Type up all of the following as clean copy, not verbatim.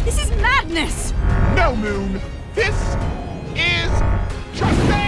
This is madness! No, Moon. This is justice!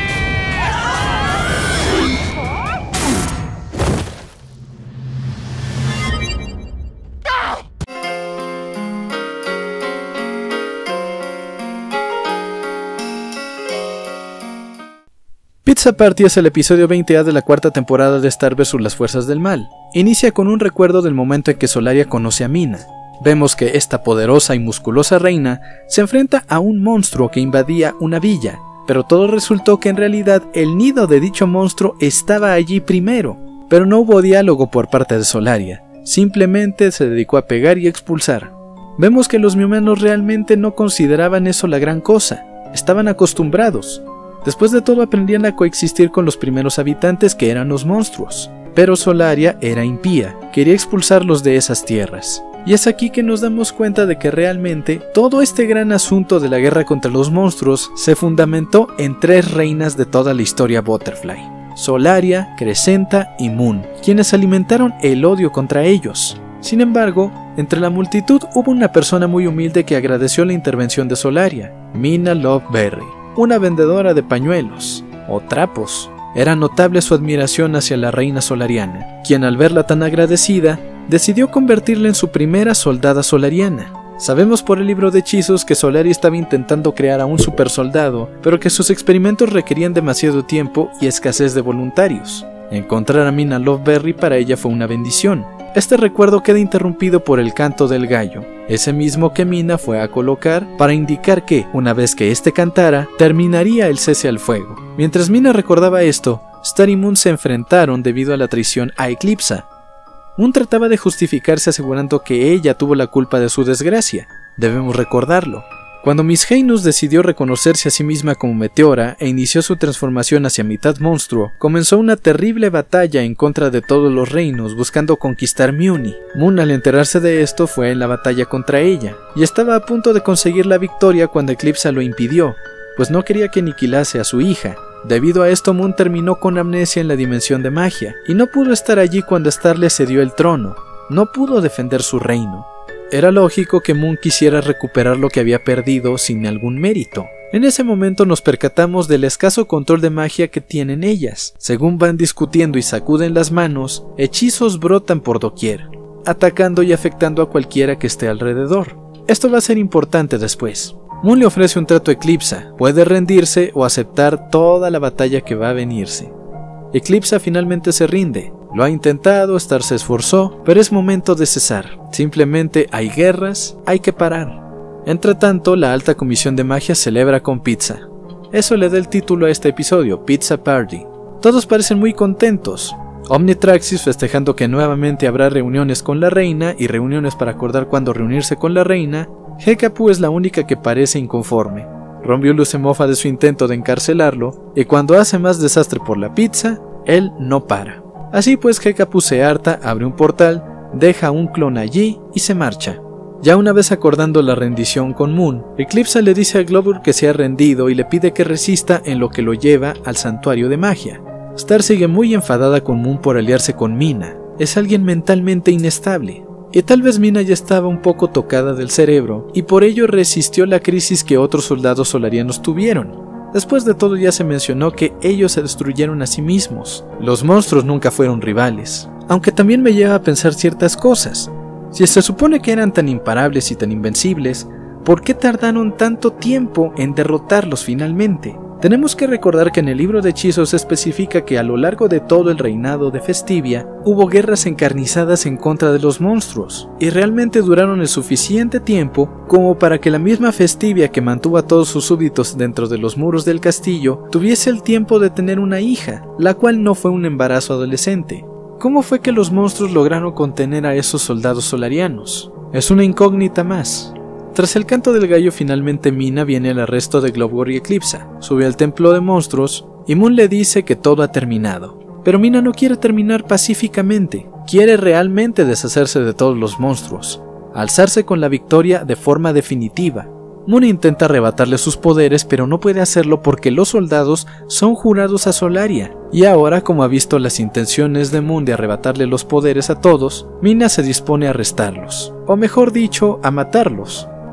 Pizza Party es el episodio 20A de la cuarta temporada de Star vs. las Fuerzas del Mal. Inicia con un recuerdo del momento en que Solaria conoce a Mina. Vemos que esta poderosa y musculosa reina se enfrenta a un monstruo que invadía una villa, pero todo resultó que en realidad el nido de dicho monstruo estaba allí primero. Pero no hubo diálogo por parte de Solaria, simplemente se dedicó a pegar y expulsar. Vemos que los miumanos realmente no consideraban eso la gran cosa, estaban acostumbrados. Después de todo aprendían a coexistir con los primeros habitantes que eran los monstruos. Pero Solaria era impía, quería expulsarlos de esas tierras. Y es aquí que nos damos cuenta de que realmente todo este gran asunto de la guerra contra los monstruos se fundamentó en tres reinas de toda la historia Butterfly: Solaria, Crescenta y Moon, quienes alimentaron el odio contra ellos. Sin embargo, entre la multitud hubo una persona muy humilde que agradeció la intervención de Solaria, Mina Loveberry, una vendedora de pañuelos o trapos. Era notable su admiración hacia la reina solariana, quien al verla tan agradecida, decidió convertirla en su primera soldada solariana. Sabemos por el libro de hechizos que Solaria estaba intentando crear a un super soldado, pero que sus experimentos requerían demasiado tiempo y escasez de voluntarios. Encontrar a Mina Loveberry para ella fue una bendición. Este recuerdo queda interrumpido por el canto del gallo, ese mismo que Mina fue a colocar para indicar que, una vez que este cantara, terminaría el cese al fuego. Mientras Mina recordaba esto, Star y Moon se enfrentaron debido a la traición a Eclipsa. Moon trataba de justificarse asegurando que ella tuvo la culpa de su desgracia, debemos recordarlo. Cuando Miss Heinus decidió reconocerse a sí misma como Meteora e inició su transformación hacia mitad monstruo, comenzó una terrible batalla en contra de todos los reinos buscando conquistar Muni. Moon, al enterarse de esto, fue en la batalla contra ella, y estaba a punto de conseguir la victoria cuando Eclipsa lo impidió, pues no quería que aniquilase a su hija. Debido a esto, Moon terminó con amnesia en la dimensión de magia, y no pudo estar allí cuando Star le cedió el trono, no pudo defender su reino. Era lógico que Moon quisiera recuperar lo que había perdido sin algún mérito. En ese momento nos percatamos del escaso control de magia que tienen ellas. Según van discutiendo y sacuden las manos, hechizos brotan por doquier, atacando y afectando a cualquiera que esté alrededor. Esto va a ser importante después. Moon le ofrece un trato a Eclipsa, puede rendirse o aceptar toda la batalla que va a venirse. Eclipsa finalmente se rinde. Lo ha intentado, Star se esforzó, pero es momento de cesar. Simplemente hay guerras, hay que parar. Entre tanto, la alta comisión de magia celebra con pizza. Eso le da el título a este episodio, Pizza Party. Todos parecen muy contentos. Omnitraxis festejando que nuevamente habrá reuniones con la reina y reuniones para acordar cuándo reunirse con la reina. Hekapu es la única que parece inconforme. Romulus se mofa de su intento de encarcelarlo, y cuando hace más desastre por la pizza, él no para. Así pues, Hekapu se harta, abre un portal, deja un clon allí y se marcha. Ya una vez acordando la rendición con Moon, Eclipsa le dice a Globur que se ha rendido y le pide que resista en lo que lo lleva al santuario de magia. Star sigue muy enfadada con Moon por aliarse con Mina. Es alguien mentalmente inestable. Y tal vez Mina ya estaba un poco tocada del cerebro y por ello resistió la crisis que otros soldados solarianos tuvieron. Después de todo ya se mencionó que ellos se destruyeron a sí mismos. Los monstruos nunca fueron rivales. Aunque también me lleva a pensar ciertas cosas. Si se supone que eran tan imparables y tan invencibles, ¿por qué tardaron tanto tiempo en derrotarlos finalmente? Tenemos que recordar que en el libro de hechizos se especifica que a lo largo de todo el reinado de Festivia hubo guerras encarnizadas en contra de los monstruos, y realmente duraron el suficiente tiempo como para que la misma Festivia, que mantuvo a todos sus súbditos dentro de los muros del castillo, tuviese el tiempo de tener una hija, la cual no fue un embarazo adolescente. ¿Cómo fue que los monstruos lograron contener a esos soldados solarianos? Es una incógnita más. Tras el canto del gallo, finalmente Mina viene al arresto de Globur y Eclipsa, sube al templo de monstruos y Moon le dice que todo ha terminado. Pero Mina no quiere terminar pacíficamente, quiere realmente deshacerse de todos los monstruos, alzarse con la victoria de forma definitiva. Moon intenta arrebatarle sus poderes, pero no puede hacerlo porque los soldados son jurados a Solaria, y ahora, como ha visto las intenciones de Moon de arrebatarle los poderes a todos, Mina se dispone a arrestarlos, o mejor dicho, a matarlos.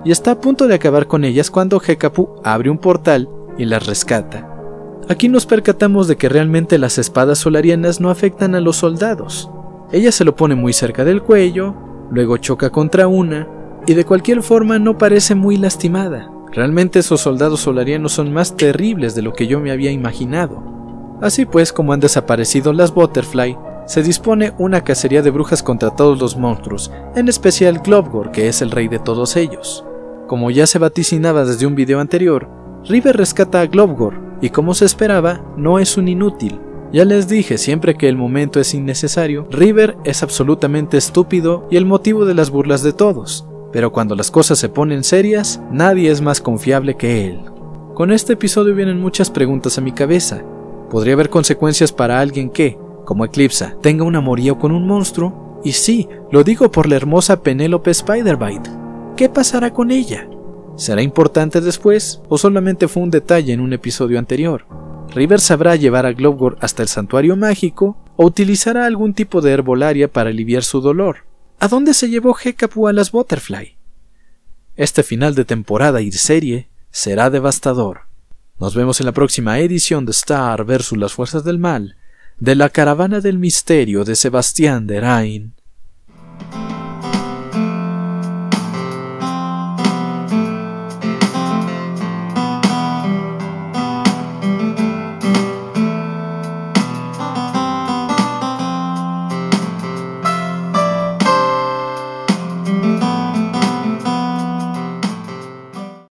y está a punto de acabar con ellas cuando Hekapu abre un portal y las rescata. Aquí nos percatamos de que realmente las espadas solarianas no afectan a los soldados. Ella se lo pone muy cerca del cuello, luego choca contra una, y de cualquier forma no parece muy lastimada. Realmente esos soldados solarianos son más terribles de lo que yo me había imaginado. Así pues, como han desaparecido las Butterfly, se dispone una cacería de brujas contra todos los monstruos, en especial Globgor, que es el rey de todos ellos. Como ya se vaticinaba desde un video anterior, River rescata a Globgor, y como se esperaba, no es un inútil. Ya les dije, siempre que el momento es innecesario, River es absolutamente estúpido y el motivo de las burlas de todos, pero cuando las cosas se ponen serias, nadie es más confiable que él. Con este episodio vienen muchas preguntas a mi cabeza. ¿Podría haber consecuencias para alguien que, como Eclipsa, tenga un amorío con un monstruo? Y sí, lo digo por la hermosa Penélope Spider-Bite. ¿Qué pasará con ella? ¿Será importante después o solamente fue un detalle en un episodio anterior? ¿River sabrá llevar a Globgor hasta el santuario mágico o utilizará algún tipo de herbolaria para aliviar su dolor? ¿A dónde se llevó Hekapu a las Butterfly? Este final de temporada y serie será devastador. Nos vemos en la próxima edición de Star vs. las Fuerzas del Mal, de la Caravana del Misterio de Sebastián Derain.